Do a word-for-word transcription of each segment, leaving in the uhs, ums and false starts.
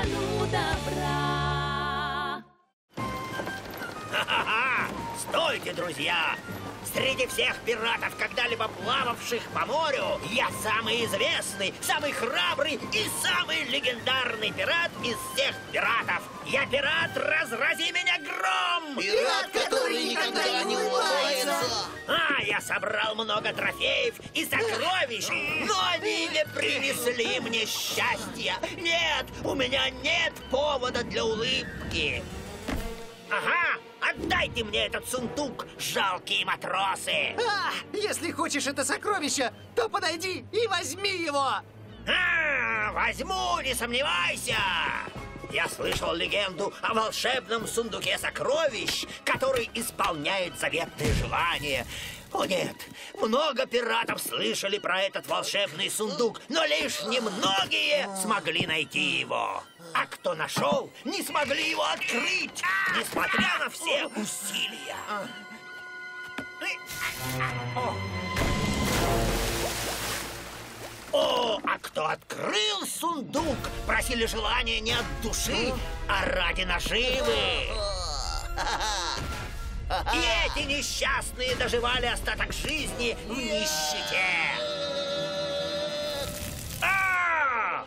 страну добра. Ха-ха-ха! Стойте, друзья! Среди всех пиратов, когда-либо плававших по морю, я самый известный, самый храбрый и самый легендарный пират из всех пиратов. Я пират, разрази меня гром! Пират, который никогда не улыбается. А, я собрал много трофеев и сокровищ, но они не принесли мне счастья. Нет, у меня нет повода для улыбки. Ага! Отдайте мне этот сундук, жалкие матросы! А, если хочешь это сокровище, то подойди и возьми его! А, возьму, не сомневайся! Я слышал легенду о волшебном сундуке сокровищ, который исполняет заветные желания. О нет, много пиратов слышали про этот волшебный сундук, но лишь немногие смогли найти его. А кто нашел, не смогли его открыть, несмотря на все усилия. О, а кто открыл сундук, просили желания не от души, а ради наживы. И эти несчастные доживали остаток жизни в нищете. А!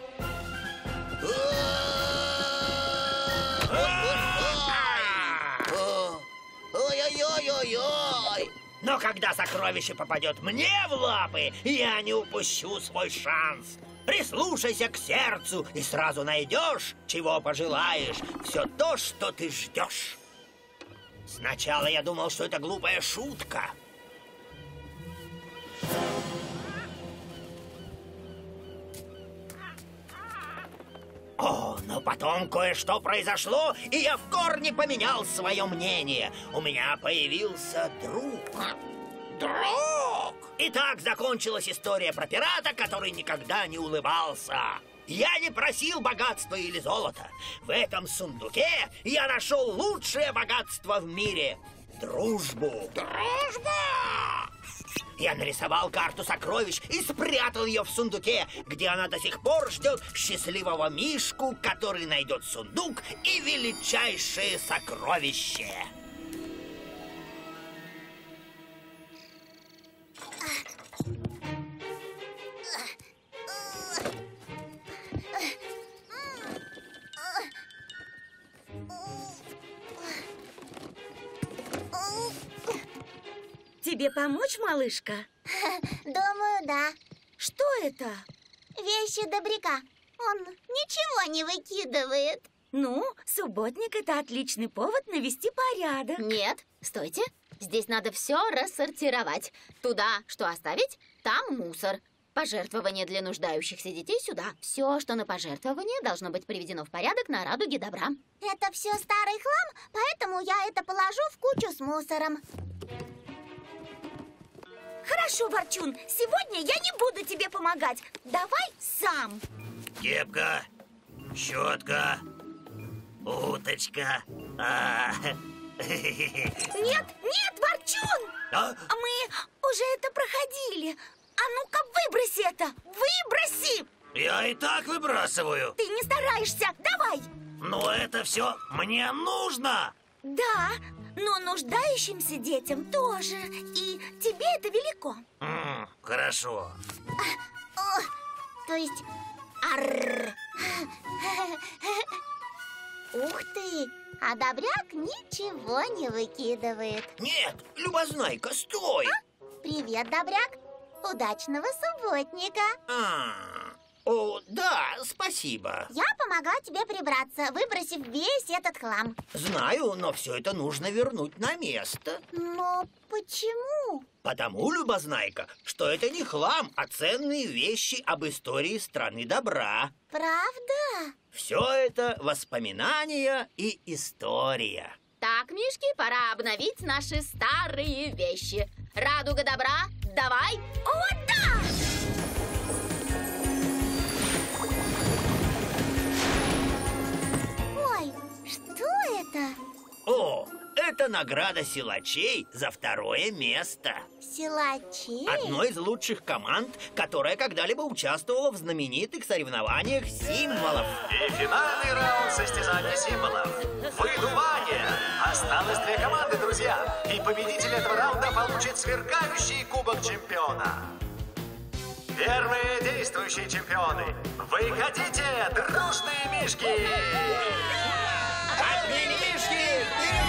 Ой-ой-ой-ой-ой! Но когда сокровище попадет мне в лапы, я не упущу свой шанс. Прислушайся к сердцу и сразу найдешь, чего пожелаешь, все то, что ты ждешь. Сначала я думал, что это глупая шутка. О, но потом кое-что произошло, и я в корне поменял свое мнение. У меня появился друг. Друг! И так закончилась история про пирата, который никогда не улыбался. Я не просил богатства или золота. В этом сундуке я нашел лучшее богатство в мире — дружбу. Дружба! Я нарисовал карту сокровищ и спрятал ее в сундуке, где она до сих пор ждет счастливого мишку, который найдет сундук и величайшее сокровище. Тебе помочь, малышка? Думаю, да. Что это? Вещи добряка. Он ничего не выкидывает. Ну, субботник — это отличный повод навести порядок. Нет, стойте. Здесь надо все рассортировать. Туда, что оставить, там мусор. Пожертвования для нуждающихся детей сюда. Все, что на пожертвование, должно быть приведено в порядок на радуге добра. Это все старый хлам, поэтому я это положу в кучу с мусором. Хорошо, Ворчун, сегодня я не буду тебе помогать. Давай сам. Кепка, щетка, уточка. А -а -а. Нет, нет, Ворчун! А? Мы уже это проходили. А ну-ка, выброси это! Выброси! Я и так выбрасываю. Ты не стараешься, давай! Но это все мне нужно. Да, но нуждающимся детям тоже. И тебе это велико. М, хорошо. О, то есть... Арр. Ух ты! А добряк ничего не выкидывает. Нет, Любознайка, стой! А? Привет, добряк! Удачного субботника! А, о, да, спасибо. Я помогаю тебе прибраться, выбросив весь этот хлам. Знаю, но все это нужно вернуть на место. Но почему? Потому, Любознайка, что это не хлам, а ценные вещи об истории страны добра. Правда? Все это воспоминания и история. Так, мишки, пора обновить наши старые вещи. Радуга добра, давай! О, да! Ой, что это? О, Это награда силачей за второе место. Силачей? Одной из лучших команд, которая когда-либо участвовала в знаменитых соревнованиях символов. И финальный раунд состязания символов. Выдувание. Осталось две команды, друзья. И победитель этого раунда получит сверкающий кубок чемпиона. Первые действующие чемпионы. Вы хотите дружные мишки? Одни мишки!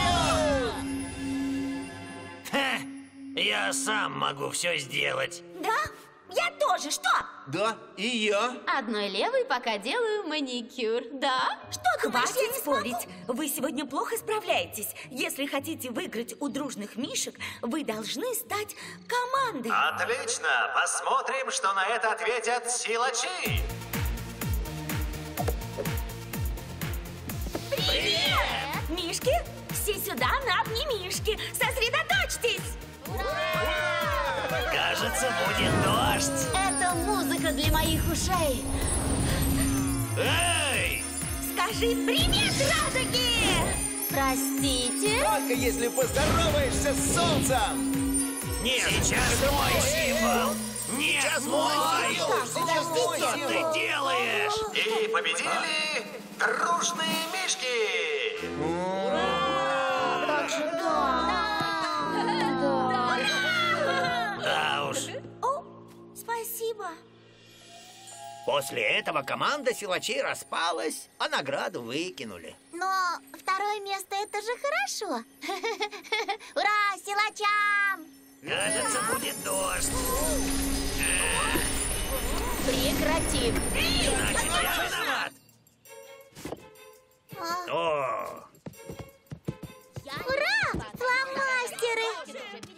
Вперед! Ха! Я сам могу все сделать. Да? Я тоже. Что? Да, и я. Одной левой пока делаю маникюр, да? Что думаешь, я не Хватит смогу? спорить. Вы сегодня плохо справляетесь. Если хотите выиграть у дружных мишек, вы должны стать командой. Отлично. Посмотрим, что на это ответят силачи. Привет! Мишки, все сюда на обнимишки. Сосредоточьтесь. Кажется, будет дождь. Это музыка для моих ушей. Эй! Скажи привет, радуги! Простите? Только если поздороваешься с солнцем. Нет, сейчас мой символ. Нет, Сейчас мой. мой символ. Сейчас мой Что символ. ты делаешь? И победили дружные мишки. Да уж. О, спасибо. После этого команда силачей распалась, а награду выкинули. Но второе место — это же хорошо. Ура, силачам! Кажется, будет дождь. Прекрати. Значит, я виноват. А, О, Ура, фломастеры!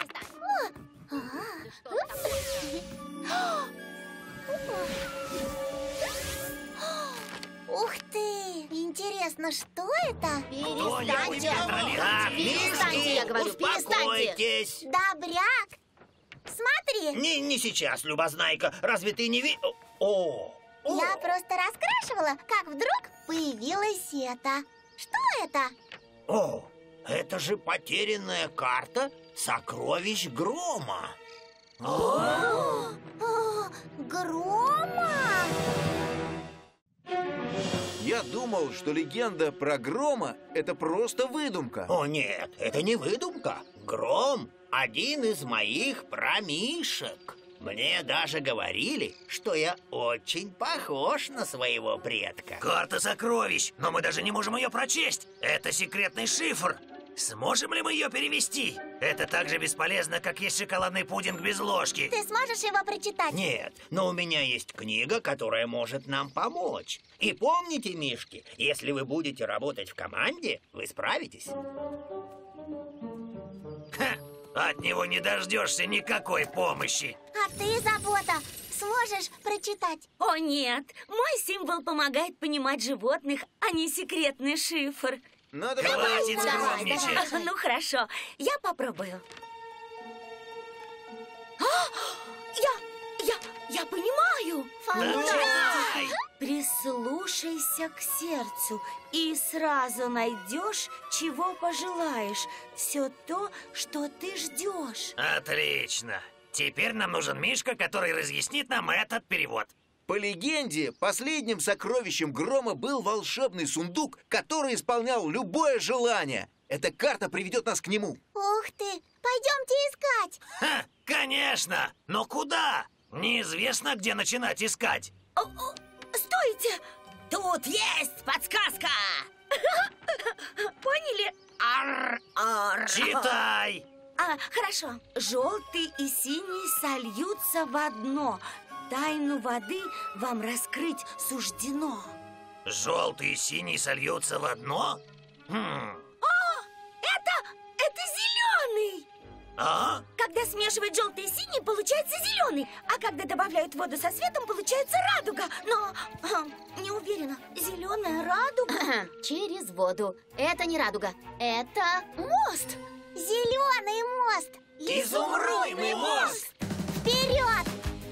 Ух ты! Интересно, что это? Кто я будет контролировать? так, Перестаньте, мишки, я говорю, успокойтесь. Добряк! Смотри, Не, не сейчас, Любознайка. Разве ты не ви... О, о, я просто раскрашивала, как вдруг появилась это. Что это? о, это же потерянная карта сокровищ Грома. О, Грома! Я думал, что легенда про Грома — это просто выдумка. О нет, это не выдумка. Гром — один из моих промишек. Мне даже говорили, что я очень похож на своего предка. Карта сокровищ, но мы даже не можем ее прочесть. Это секретный шифр. Сможем ли мы ее перевести? Это так же бесполезно, как есть шоколадный пудинг без ложки. Ты сможешь его прочитать? Нет, но у меня есть книга, которая может нам помочь. И помните, мишки, если вы будете работать в команде, вы справитесь. Ха, от него не дождешься никакой помощи. А ты, Забота, сможешь прочитать? О нет, мой символ помогает понимать животных, а не секретный шифр. Надо Хватит Давай, скромничать. давай. Ну хорошо, я попробую. А, я, я, я понимаю. Начинай! Прислушайся к сердцу и сразу найдешь, чего пожелаешь. Все то, что ты ждешь. Отлично. Теперь нам нужен Мишка, который разъяснит нам этот перевод. По легенде, последним сокровищем Грома был волшебный сундук, который исполнял любое желание. Эта карта приведет нас к нему. Ух ты! Пойдемте искать! Ха, конечно! Но куда? Неизвестно, где начинать искать. О, о, стойте! Тут есть подсказка! Поняли? Ар, ар. Читай! А, хорошо. Желтый и синий сольются в одно. Тайну воды вам раскрыть суждено. Желтый и синий сольются в одно? Хм. Это, это зеленый! А? Когда смешивают желтый и синий, получается зеленый. А когда добавляют воду со светом, получается радуга. Но а, не уверена, зеленая радуга? Через воду. Это не радуга. Это мост. Зеленый мост! Изумрудный мост! Вперед!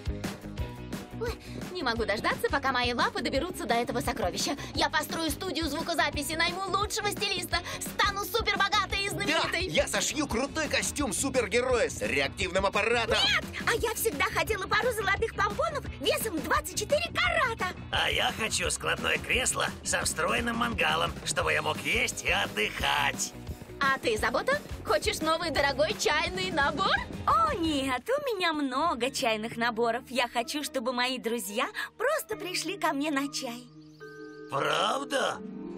Не могу дождаться, пока мои лапы доберутся до этого сокровища. Я построю студию звукозаписи, найму лучшего стилиста, стану супербогатой и Да, знаменитой. Я сошью крутой костюм супергероя с реактивным аппаратом. Нет, а я всегда хотела пару золотых помпонов весом двадцать четыре карата. А я хочу складное кресло со встроенным мангалом, чтобы я мог есть и отдыхать. А ты, Забота, хочешь новый дорогой чайный набор? О, нет, у меня много чайных наборов. Я хочу, чтобы мои друзья просто пришли ко мне на чай. Правда?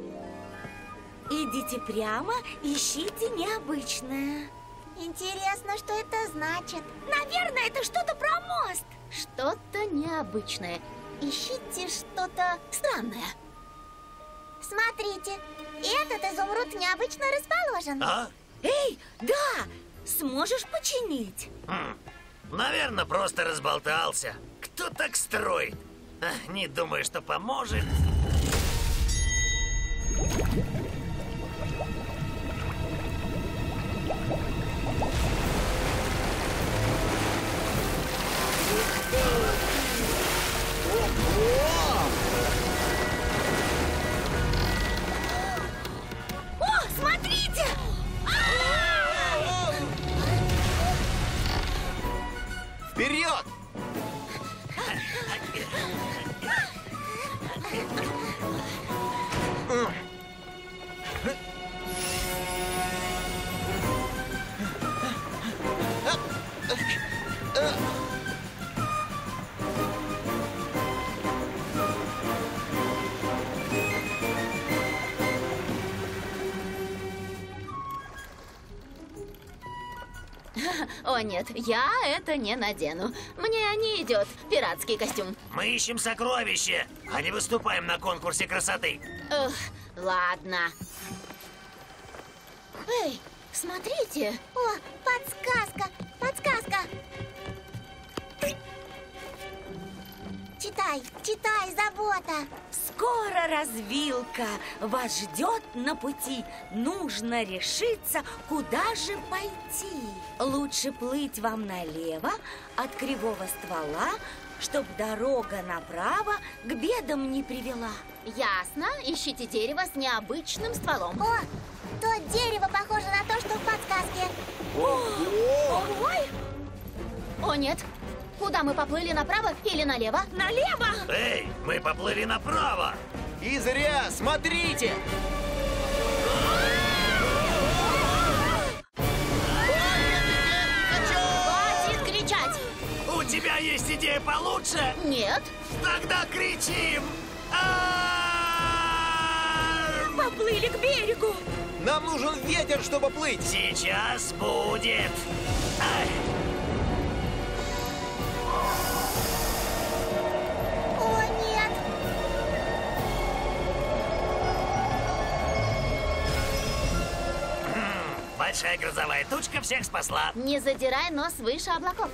Идите прямо, ищите необычное. Интересно, что это значит. Наверное, это что-то про мост. Что-то необычное. Ищите что-то странное. Смотрите, этот изумруд необычно расположен. А? Эй, да, сможешь починить? Хм, наверное, просто разболтался. Кто так строит? А, не думаю, что поможет. О, смотрите! Вперед! О нет, я это не надену. Мне не идет пиратский костюм. Мы ищем сокровища, а не выступаем на конкурсе красоты. Ugh, ладно. Эй, смотрите. О, подсказка, подсказка. Читай, читай, Забота. Скоро развилка вас ждет на пути. Нужно решиться, куда же пойти. Лучше плыть вам налево от кривого ствола, чтоб дорога направо к бедам не привела. Ясно, ищите дерево с необычным стволом. О, то дерево похоже на то, что в подсказке. Ой, О нет, куда мы поплыли, направо или налево? налево! Эй, мы поплыли направо. И зря, смотрите! Хватит кричать! У тебя есть идея получше? Нет. Тогда кричим! А-а-а! Поплыли к берегу. Нам нужен ветер, чтобы плыть. Сейчас будет. Ай! О, нет. Большая грозовая тучка всех спасла. Не задирай нос выше облаков.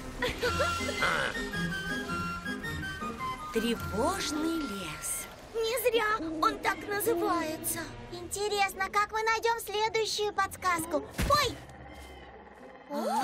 Тревожный лес. Не зря он так называется. Интересно, как мы найдем следующую подсказку? Ой! О,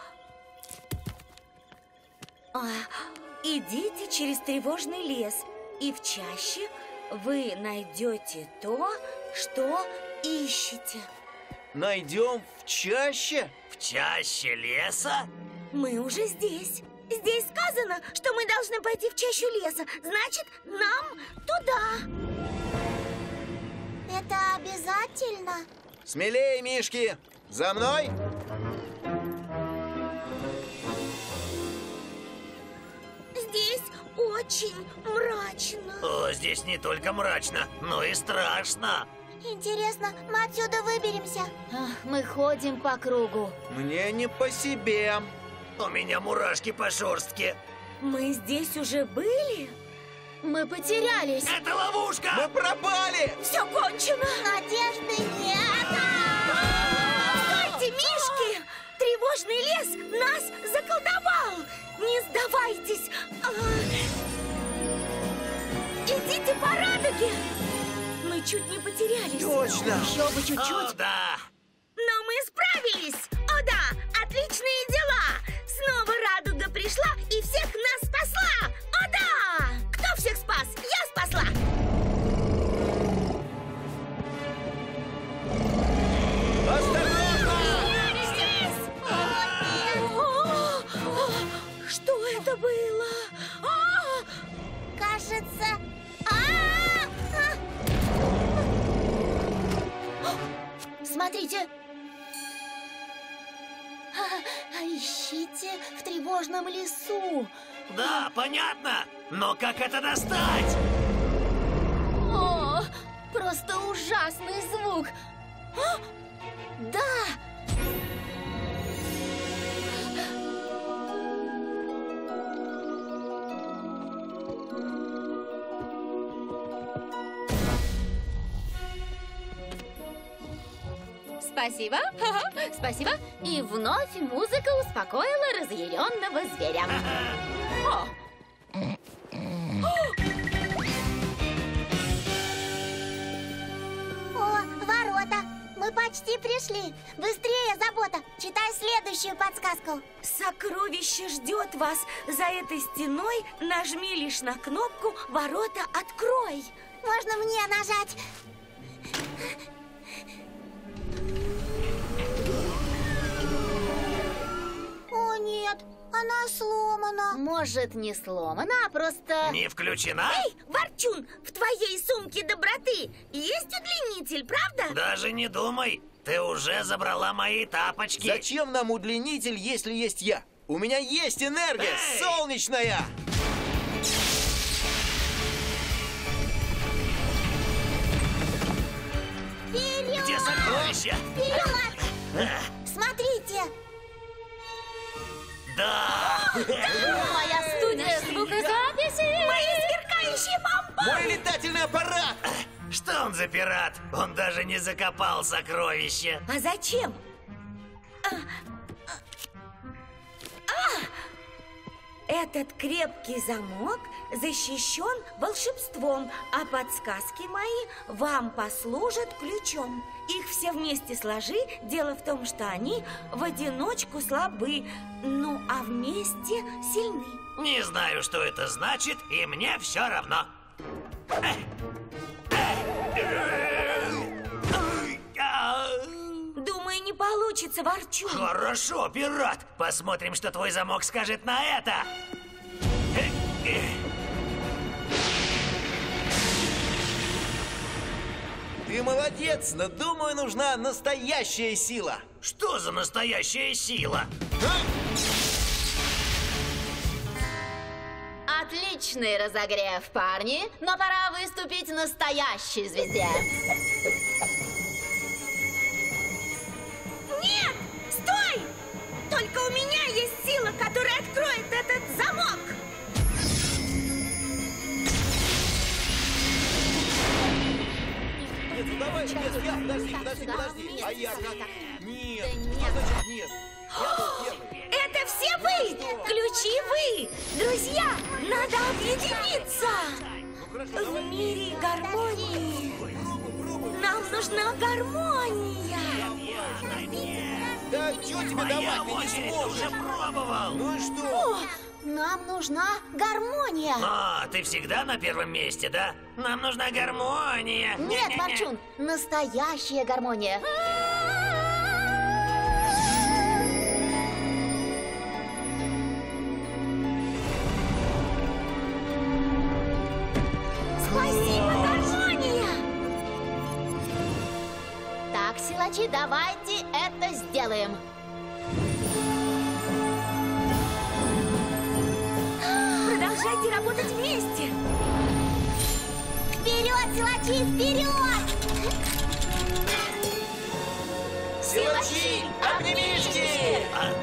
А, идите через тревожный лес, и в чаще вы найдете то, что ищете. Найдем в чаще? В чаще леса? Мы уже здесь. Здесь сказано, что мы должны пойти в чащу леса. Значит, нам туда. это обязательно? Смелее, мишки! За мной! Здесь очень мрачно. О, здесь не только мрачно, но и страшно. Интересно, мы отсюда выберемся? Ах, мы ходим по кругу. Мне не по себе. У меня мурашки по шерстке. Мы здесь уже были? Мы потерялись. Это ловушка! Мы пропали! Все кончено. Надежды нет! Стойте, мишки! Тревожный лес нас заколдовал! Не сдавайтесь! А, идите по радуге! Мы чуть не потерялись. Точно! Еще бы О, чуть-чуть. да! Но мы справились! О да, отличные дела! Снова радуга пришла и всех нас спасла! О да! Кто всех спас? Я спасла! Осторожно! Ищите в тревожном лесу. Да, понятно. Но как это достать? О, просто ужасный звук. А? Да! Спасибо. Спасибо. И вновь музыка успокоила разъяренного зверя. О! О, ворота! Мы почти пришли. Быстрее, Забота, читай следующую подсказку. Сокровище ждет вас. За этой стеной нажми лишь на кнопку «Ворота открой». Можно мне нажать? О, нет, она сломана. Может, не сломана, а просто... Не включена? Эй, Ворчун, в твоей сумке доброты есть удлинитель, правда? Даже не думай. Ты уже забрала мои тапочки. Зачем нам удлинитель, если есть я? У меня есть энергия, Эй! солнечная! Вперед! Где сокровища? Вперед! Смотрите! Да! Моя студия звукозаписи! Мои сверкающие бомбы! Мой летательный аппарат! Что он за пират? Он даже не закопал сокровища. А зачем? А, а, а! Этот крепкий замок защищен волшебством, а подсказки мои вам послужат ключом. Их все вместе сложи. Дело в том, что они в одиночку слабы, ну а вместе сильны. Не знаю, что это значит, и мне все равно. Думаю, не получится, Ворчун. Хорошо, пират. Посмотрим, что твой замок скажет на это. Ты молодец, но думаю, нужна настоящая сила. Что за настоящая сила? Отличный разогрев, парни, но пора выступить настоящей звезде. Нет! Стой! Только у меня есть сила, которая откроет этот замок! Нет, ну давай, нет, я, подожди, подожди, подожди. А я как? Нет, а значит нет. Я был первый. Это все вы! Ключи вы! Друзья, надо объединиться! В мире гармонии нам нужна гармония! Да что тебе Моя давать, ты не очередь, сможешь. уже пробовал. Ну и что? Нам нужна гармония. А, ты всегда на первом месте, да? Нам нужна гармония. Нет, Не-не-не. Ворчун, настоящая гармония. Спасибо, гармония! Так, силачи, давайте это сделаем. Продолжайте работать вместе! Вперед, силачи, вперед! Силачи, огнемишки!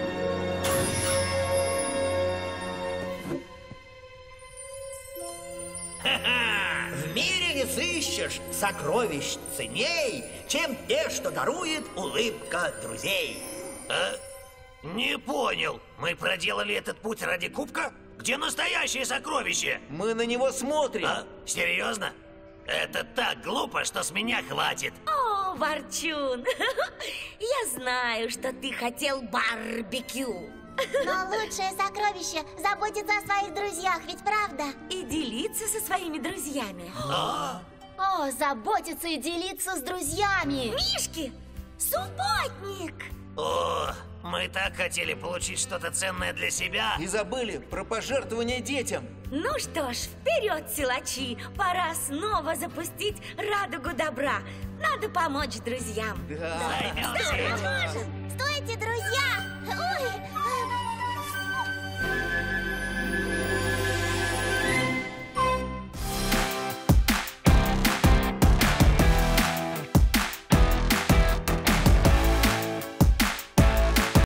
В мире не сыщешь сокровищ ценней, чем те, что дарует улыбка друзей. А? Не понял. Мы проделали этот путь ради кубка? Где настоящее сокровище? Мы на него смотрим. А? Серьезно? Это так глупо, что с меня хватит. О, Ворчун, я знаю, что ты хотел барбекю. Но лучшее сокровище заботиться о своих друзьях, ведь правда? И делиться со своими друзьями. А? О, заботиться и делиться с друзьями. Мишки, субботник! О, мы так хотели получить что-то ценное для себя. И забыли про пожертвования детям. Ну что ж, вперед, силачи! Пора снова запустить радугу добра. Надо помочь друзьям. Да. Займемся этим. Стойте, друзья! Ой,